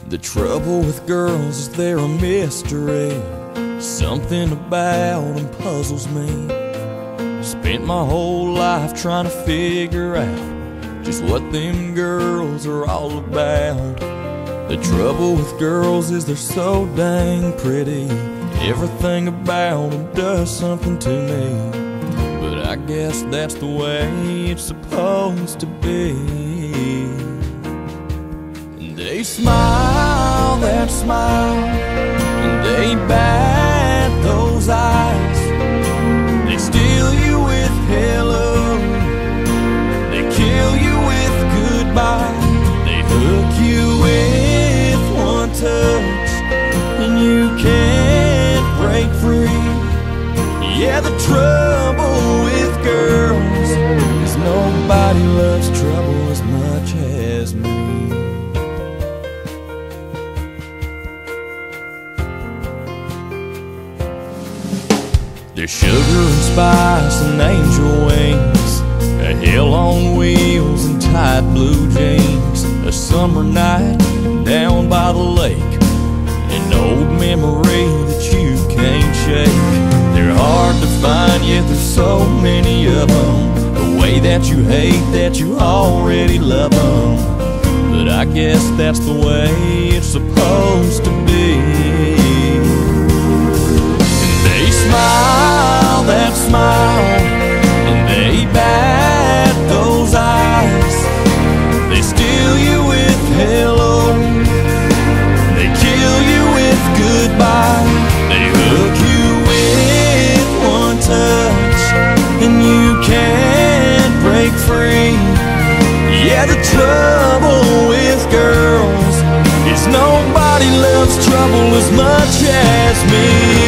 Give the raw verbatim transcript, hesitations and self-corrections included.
The trouble with girls is they're a mystery. Something about them puzzles me. Spent my whole life trying to figure out just what them girls are all about. The trouble with girls is they're so dang pretty. Everything about them does something to me. But I guess that's the way it's supposed to be. And they smile that smile, and they bat those eyes. They steal you with hello, they kill you with goodbye. They hook you with one touch, and you can't break free. Yeah, the trouble with girls is nobody loves trouble as much as me. There's sugar and spice and angel wings, a hell on wheels and tight blue jeans, a summer night down by the lake, an old memory that you can't shake. They're hard to find, yet there's so many of them. The way that you hate that you already love them. But I guess that's the way it's supposed to be. They smile that smile, and they bat those eyes. They steal you with hello, they kill you with goodbye. They hook you with one touch, and you can't break free. Yeah, the trouble with girls is nobody loves trouble as much as me.